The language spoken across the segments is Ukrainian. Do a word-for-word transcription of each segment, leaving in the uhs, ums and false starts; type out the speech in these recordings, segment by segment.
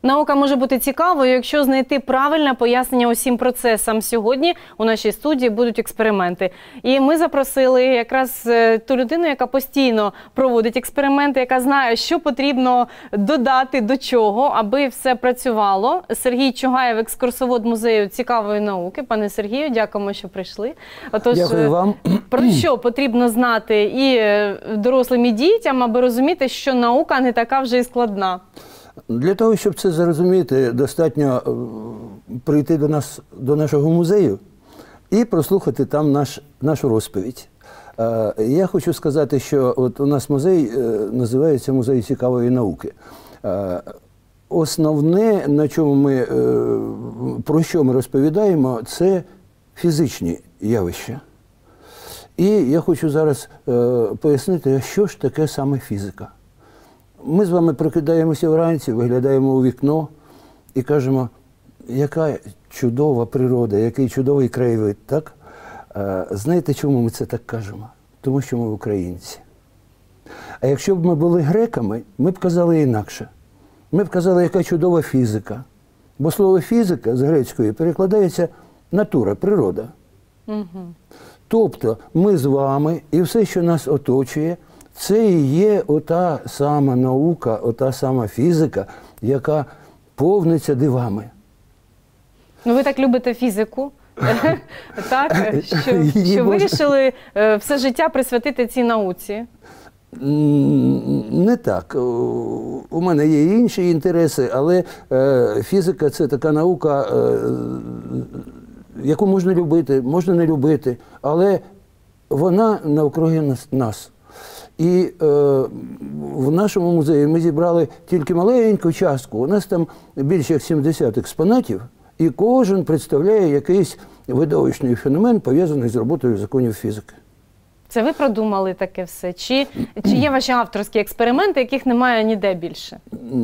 Наука може бути цікавою, якщо знайти правильне пояснення усім процесам. Сьогодні у нашій студії будуть експерименти. І ми запросили якраз ту людину, яка постійно проводить експерименти, яка знає, що потрібно додати до чого, аби все працювало. Сергій Чугаєв, екскурсовод музею цікавої науки. Пане Сергію, дякуємо, що прийшли. Отож, дякую вам. Про що потрібно знати і дорослим, і дітям, аби розуміти, що наука не така вже і складна? Для того, щоб це зрозуміти, достатньо прийти до нас, до нашого музею і прослухати там наш, нашу розповідь. Я хочу сказати, що от у нас музей називається «Музей цікавої науки». Основне, на чому ми, про що ми розповідаємо, це фізичні явища. І я хочу зараз пояснити, що ж таке саме фізика. Ми з вами прокидаємося вранці, виглядаємо у вікно і кажемо, яка чудова природа, який чудовий краєвид, так? Знаєте, чому ми це так кажемо? Тому що ми українці. А якщо б ми були греками, ми б казали інакше. Ми б казали, яка чудова фізика. Бо слово фізика з грецької перекладається натура, природа. Угу. Тобто ми з вами і все, що нас оточує, це і є ота сама наука, ота сама фізика, яка повниться дивами. Ну, ви так любите фізику, так? Що, що вирішили все життя присвятити цій науці? Не так. У мене є інші інтереси, але фізика – це така наука, яку можна любити, можна не любити, але вона навкруги нас. І е, в нашому музеї ми зібрали тільки маленьку частку. У нас там більше як сімдесят експонатів, і кожен представляє якийсь видовищний феномен, пов'язаний з роботою законів фізики. Це ви продумали таке все? Чи, чи є ваші авторські експерименти, яких немає ніде більше?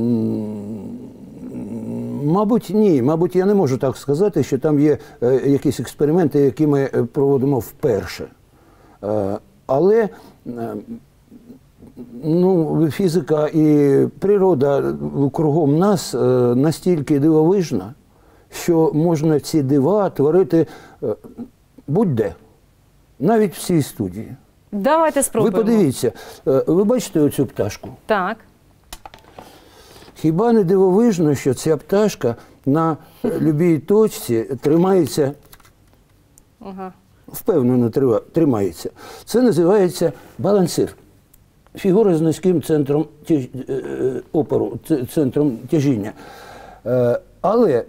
Мабуть, ні. Мабуть, я не можу так сказати, що там є е, якісь експерименти, які ми проводимо вперше. Е, але е, ну, фізика і природа кругом нас е, настільки дивовижна, що можна ці дива творити е, будь-де, навіть в цій студії. Давайте спробуємо. Ви подивіться, е, ви бачите оцю пташку? Так. Хіба не дивовижно, що ця пташка на любій точці тримається, Ага. впевнено тримається. Це називається балансир. Фігура з низьким центром опору, центром тяжіння. Але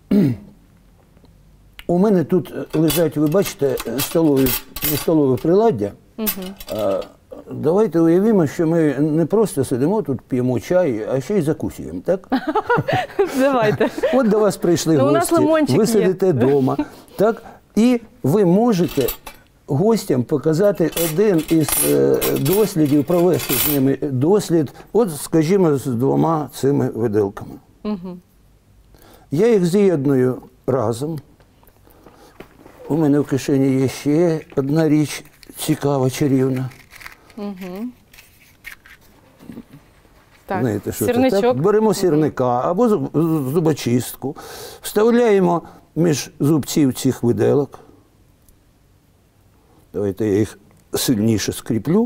у мене тут лежать, ви бачите, столові, столове приладдя. Угу. Давайте уявімо, що ми не просто сидимо тут, п'ємо чай, а ще й закусуємо, так? Давайте. От до вас прийшли ну, гості, ви сидите вдома, так? І ви можете гостям показати один із е, дослідів, провести з ними дослід, от, скажімо, з двома цими виделками. Угу. Я їх з'єдную разом. У мене в кишені є ще одна річ цікава, чарівна. Угу. Так, знаєте, що сірничок. Це, так? Беремо сірника або зубочистку, вставляємо між зубців цих виделок. Давайте я їх сильніше скріплю.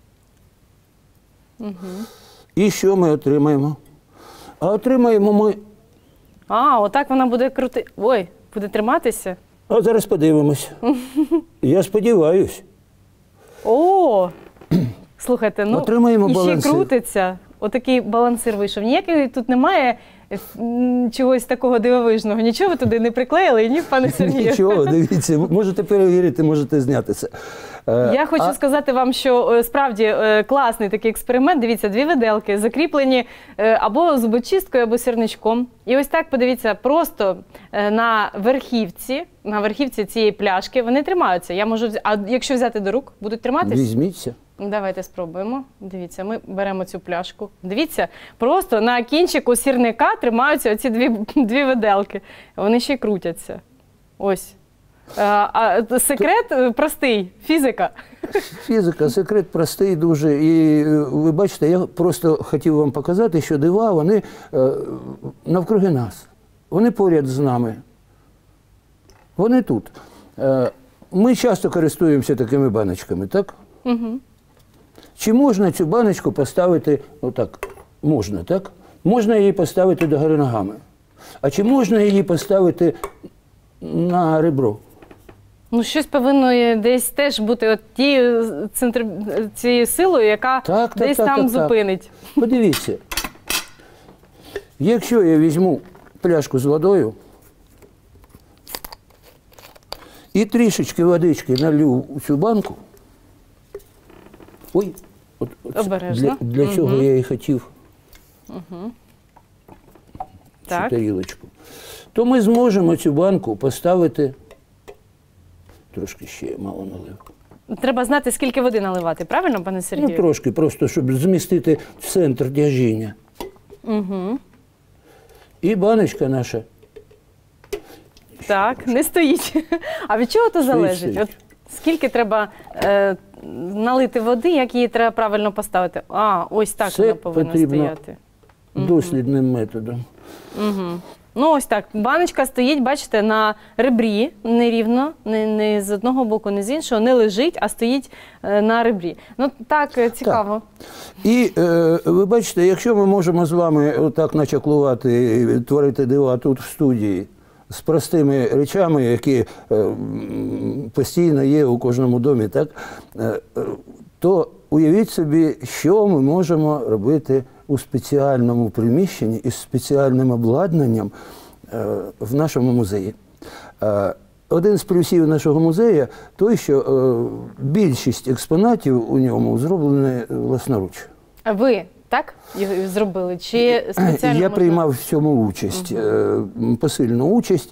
Угу. І що ми отримаємо? А отримаємо ми... А, отак вона буде крути... Ой, буде триматися? А зараз подивимось. Я сподіваюсь. О, слухайте, ну, отримаємо і ще балансир. Крутиться. Отакий балансир вийшов. Ніякої тут немає чогось такого дивовижного. Нічого ви туди не приклеїли, ні, пане Сергію? Нічого, дивіться, можете перевірити, можете зняти це. Я хочу а... сказати вам, що справді класний такий експеримент. Дивіться, дві виделки закріплені або зубочисткою, або сірничком. І ось так, подивіться, просто на верхівці, на верхівці цієї пляшки вони тримаються. Я можу взяти... А якщо взяти до рук, будуть триматись? Візьміться. Давайте спробуємо. Дивіться, ми беремо цю пляшку. Дивіться, просто на кінчику сірника тримаються оці дві, дві виделки. Вони ще й крутяться. Ось. А, а секрет простий – фізика. Фізика, секрет простий дуже. І ви бачите, я просто хотів вам показати, що дива, вони е, навкруги нас. Вони поряд з нами. Вони тут. Е, ми часто користуємося такими баночками, так? Угу. Чи можна цю баночку поставити отак? Можна, так? Можна її поставити догори ногами. А чи можна її поставити на ребро? Ну, щось повинно є десь теж бути от тією, центр... цією силою, яка Так, так, десь так, там так, так. зупинить. Подивіться, якщо я візьму пляшку з водою і трішечки водички налью у цю банку, ой, от, от Обережно. для, для Угу. чого я і хотів Угу. цю Так. тарілочку, то ми зможемо цю банку поставити, трошки ще мало налив. Треба знати, скільки води наливати, правильно, пане Сергію? Ну, трошки, просто, щоб змістити центр тяжіння. Угу. І баночка наша. Так, не стоїть. А від чого то залежить? стоїть. От скільки треба е, налити води, як її треба правильно поставити? А, ось так Все вона повинна потрібно стояти. дослідним методом. Угу. Ну, ось так. Баночка стоїть, бачите, на ребрі, не рівно, не, не з одного боку, не з іншого, не лежить, а стоїть е, на ребрі. Ну, так, е, цікаво. І е, ви бачите, якщо ми можемо з вами отак начаклувати, і творити дива тут в студії, з простими речами, які е, м, постійно є у кожному домі, так, е, е, то уявіть собі, що ми можемо робити у спеціальному приміщенні із спеціальним обладнанням е, в нашому музеї. Е, один з плюсів нашого музею той, що е, більшість експонатів у ньому зроблені власноруч. А ви так їх зробили? Чи спеціально Я можна? приймав в цьому участь, угу. посильну участь.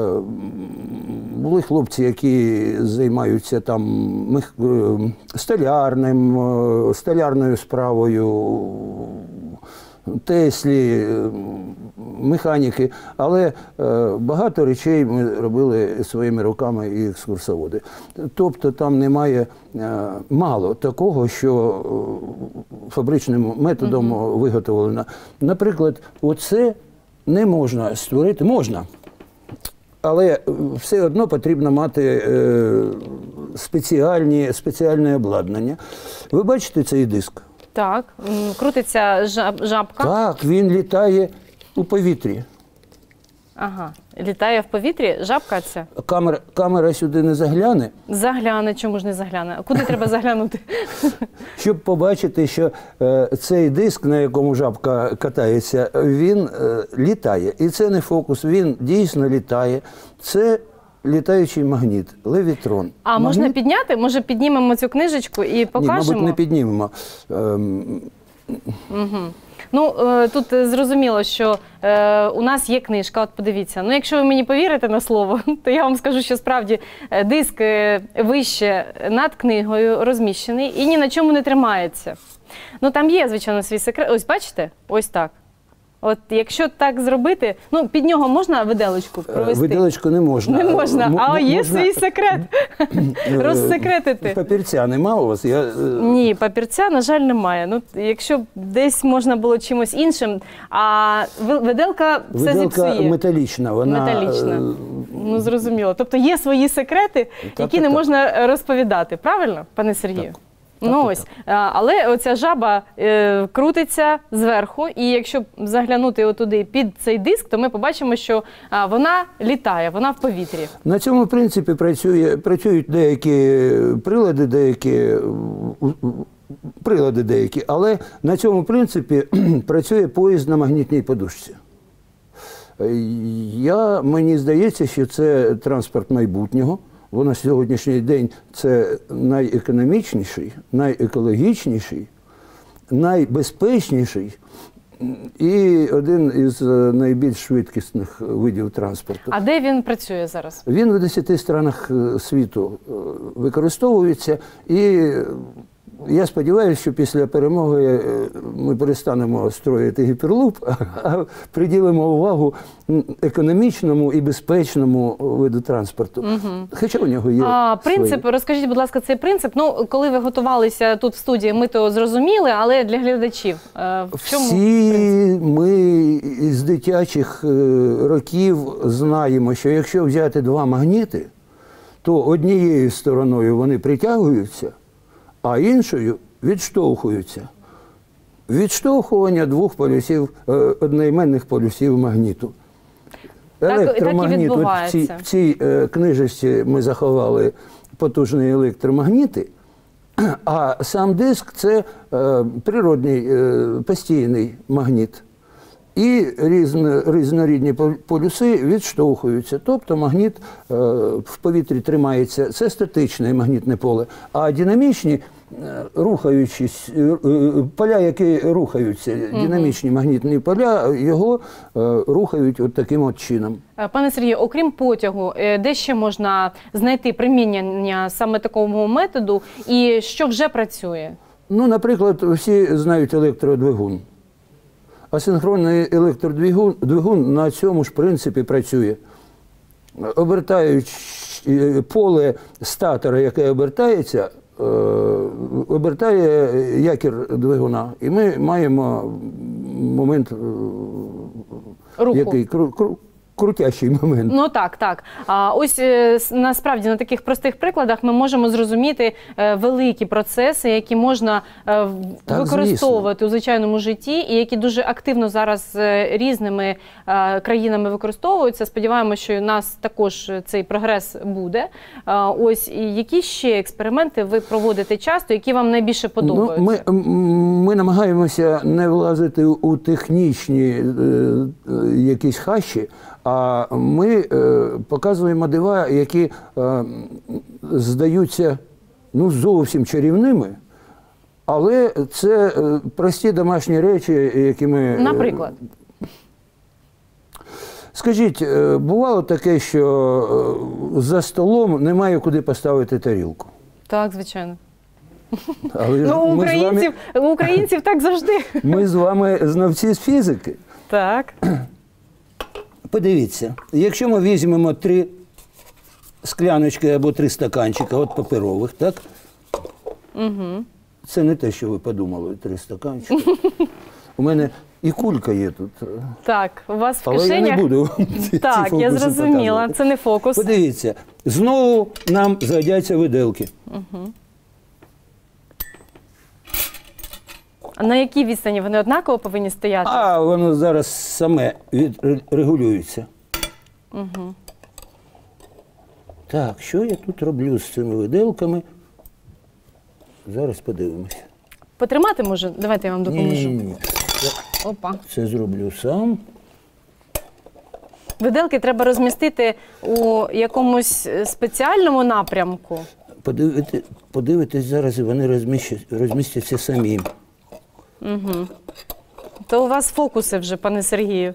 Були хлопці, які займаються там мех... столярним, столярною справою, Теслі, механіки, але багато речей ми робили своїми руками і екскурсоводи. Тобто там немає мало такого, що фабричним методом угу. виготовлено. Наприклад, оце не можна створити, можна, але все одно потрібно мати спеціальні, спеціальне обладнання. Ви бачите цей диск? Так, крутиться жаб, жабка. Так, він літає у повітрі. Ага, літає в повітрі, жабка ця? Камера, камера сюди не загляне. Загляне, чому ж не загляне? А куди треба заглянути? Щоб побачити, що е, цей диск, на якому жабка катається, він е, літає. І це не фокус, він дійсно літає. Це літаючий магніт, левітрон. А магніт... можна підняти? Може піднімемо цю книжечку і покажемо? Ні, мабуть, не піднімемо. Ем... Угу. Ну, е, тут зрозуміло, що е, у нас є книжка, от подивіться. Ну, якщо ви мені повірите на слово, то я вам скажу, що справді е, диск е, вище над книгою розміщений і ні на чому не тримається. Ну, там є, звичайно, свій секрет. Ось, бачите? Ось так. От якщо так зробити, ну, під нього можна виделочку провести? Виделочку не можна. Не можна, М а є можна... свій секрет. Розсекретити. Папірця нема у вас? Я... Ні, папірця, на жаль, немає. Ну, якщо б десь можна було чимось іншим, а виделка все зіпсує. Виделка металічна. Вона... Металічна. Ну, зрозуміло. Тобто є свої секрети, так, які так, не так. можна розповідати. Правильно, пане Сергію? Так. Ну так, ось, так. але оця жаба е, крутиться зверху, і якщо заглянути отуди під цей диск, то ми побачимо, що а, вона літає, вона в повітрі. На цьому принципі працює, працюють деякі прилади, деякі прилади деякі, але на цьому принципі працює поїзд на магнітній подушці. Я, мені здається, що це транспорт майбутнього. Бо на сьогоднішній день це найекономічніший, найекологічніший, найбезпечніший і один із найбільш швидкісних видів транспорту. А де він працює зараз? Він в десяти странах світу використовується і я сподіваюся, що після перемоги е, ми перестанемо строїти гіперлуп, а приділимо увагу економічному і безпечному виду транспорту. Угу. Хоча у нього є а, принцип, свої. Розкажіть, будь ласка, цей принцип. Ну, коли ви готувалися тут в студії, ми то зрозуміли, але для глядачів е, в чому Всі принцип? ми з дитячих років знаємо, що якщо взяти два магніти, то однією стороною вони притягуються, а іншою відштовхуються. Відштовхування двох полюсів, одноіменних полюсів магніту. Електромагніт, так і от в цій, в цій е, книжечці ми заховали потужні електромагніти, а сам диск – це е, природний е, постійний магніт. І різно, різнорідні полюси відштовхуються. Тобто магніт е, в повітрі тримається. Це статичне магнітне поле. А динамічні, е, рухаючись, е, поля, які рухаються, угу. динамічні магнітні поля, його е, рухають от таким от чином. Пане Сергію, окрім потягу, де ще можна знайти примінення саме такого методу і що вже працює? Ну, наприклад, всі знають електродвигун. Асинхронний електродвигун двигун на цьому ж принципі працює. Обертаючи поле статора, яке обертається, обертає якір двигуна. І ми маємо момент, руху. Який кру, кру, крутящий момент. Ну так, так. А ось е, насправді на таких простих прикладах ми можемо зрозуміти е, великі процеси, які можна е, так, використовувати звісно. у звичайному житті і які дуже активно зараз е, різними е, країнами використовуються. Сподіваємося, що у нас також цей прогрес буде. Е, ось і які ще експерименти ви проводите часто, які вам найбільше подобаються? Ну, ми, ми намагаємося не влазити у технічні е, е, якісь хащі, а ми е, показуємо дива, які е, здаються ну, зовсім чарівними, але це е, прості домашні речі, які ми… Наприклад? Е, скажіть, е, бувало таке, що е, за столом немає куди поставити тарілку? Так, звичайно. Але ну, у українців, вами, у українців так завжди. Ми з вами знавці з фізики. Так. Подивіться, якщо ми візьмемо три скляночки або три стаканчика, от паперових, так? Угу. Це не те, що ви подумали, три стаканчики. У мене і кулька є тут. Так, у вас в але кишенях… я не буду ці Так, фокуси я зрозуміла, показувати. це не фокус. Подивіться, знову нам згодяться виделки. Угу. А на якій відстані вони однаково повинні стояти? А воно зараз саме відрегулюється. Угу. Так, що я тут роблю з цими виделками? Зараз подивимося. Потримати може? Давайте я вам допоможу. Ні-ні-ні. Опа. Це зроблю сам. Виделки треба розмістити у якомусь спеціальному напрямку. Подивити, подивитись зараз, і вони розміщаться, розмістяться самі. Угу. То у вас фокуси вже, пане Сергію.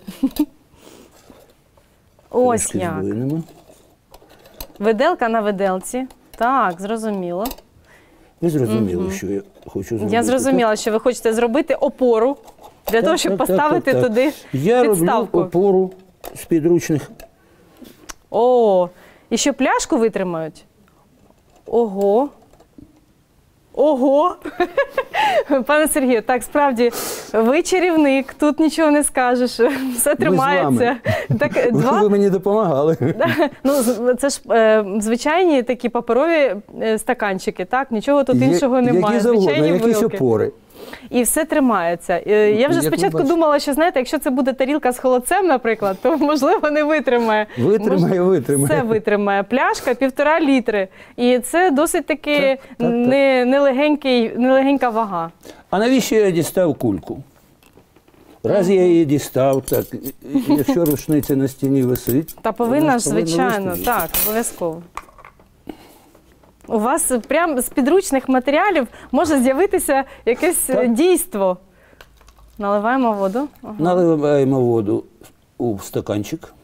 Ось Трошки як. здвинемо. Виделка на виделці. Так, зрозуміло. Ви зрозуміли, угу. що я хочу зробити? Я зрозуміла, що ви хочете зробити опору для так, того, щоб так, поставити так, так, туди так. Я підставку. роблю опору з підручних. О, і що пляшку витримають? Ого. Ого! Пане Сергію, так, справді, ви чарівник, тут нічого не скажеш, все тримається. Так, два... Ви мені допомагали. Ну, це ж е, звичайні такі паперові стаканчики, так? Нічого тут іншого немає. Які завгодно, якісь опори. І все тримається. Я вже спочатку думала, що, знаєте, якщо це буде тарілка з холодцем, наприклад, то, можливо, не витримає. Витримає, Мож... витримає. Все витримає. Пляшка півтора літри. І це досить таки так, так, не, так. Нелегенький, нелегенька вага. А навіщо я дістав кульку? Раз я її дістав, так, якщо рушниця на стіні висить… Та повинна ж, звичайно, висити. Так, обов'язково. У вас прямо з підручних матеріалів може з'явитися якесь так. дійство. Наливаємо воду. Ага. Наливаємо воду у стаканчик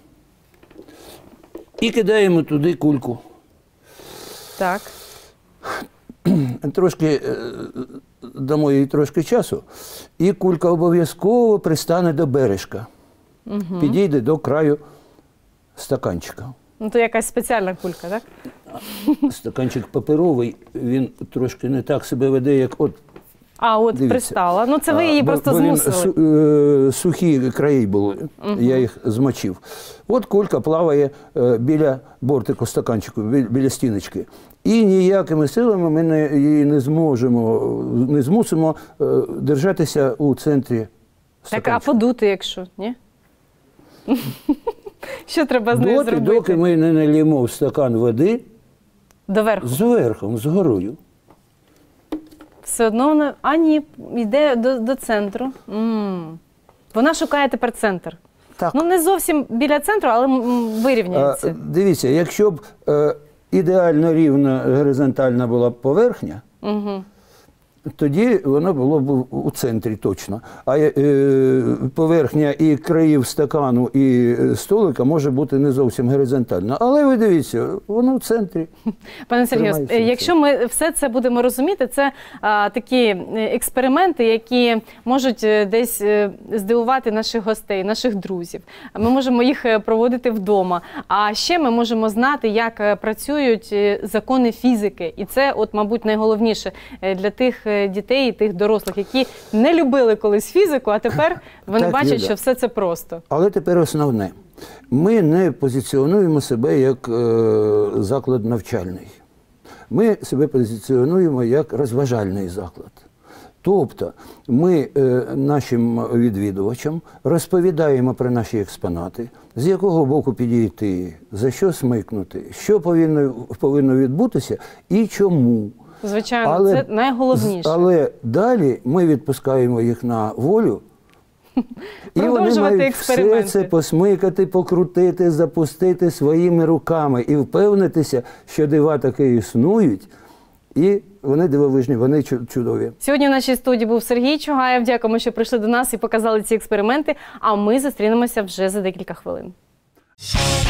і кидаємо туди кульку. Так. трошки е, дамо їй трошки часу, і кулька обов'язково пристане до бережка, угу. підійде до краю стаканчика. Ну, то якась спеціальна кулька, так? Стаканчик паперовий, він трошки не так себе веде, як от. А, от дивіться. Пристала. Ну, це ви її а, просто бо змусили. Він, е, сухі краї були, угу. я їх змочив. От кулька плаває е, біля бортику стаканчику, біля, біля стіночки. І ніякими силами ми не, її не зможемо, не змусимо е, держатися у центрі стаканчика. Так, а подути, якщо, ні? Що треба з нею Доти, зробити? доки ми не налємо в стакан води Доверху. зверху, згорою. Все одно вона, а ні, йде до, до центру. М. Вона шукає тепер центр. Так. Ну, не зовсім біля центру, але м, вирівняється. А, дивіться, якщо б е, ідеально рівна горизонтальна була поверхня, Угу. тоді воно було б у центрі точно. А е, поверхня і країв стакану, і столика може бути не зовсім горизонтальна. Але ви дивіться, воно в центрі. Пане Сергію, якщо ми все це будемо розуміти, це а, такі експерименти, які можуть десь здивувати наших гостей, наших друзів. Ми можемо їх проводити вдома. А ще ми можемо знати, як працюють закони фізики. І це, от, мабуть, найголовніше для тих дітей і тих дорослих, які не любили колись фізику, а тепер вони так, бачать, Юля, що все це просто. Але тепер основне. Ми не позиціонуємо себе як е, заклад навчальний. Ми себе позиціонуємо як розважальний заклад. Тобто ми е, нашим відвідувачам розповідаємо про наші експонати, з якого боку підійти, за що смикнути, що повинно, повинно відбутися і чому. Звичайно, але, це найголовніше. Але далі ми відпускаємо їх на волю, і вони мають все це посмикати, покрутити, запустити своїми руками і впевнитися, що дива таки існують, і вони дивовижні, вони чудові. Сьогодні в нашій студії був Сергій Чугаєв. Дякуємо, що прийшли до нас і показали ці експерименти, а ми зустрінемося вже за декілька хвилин.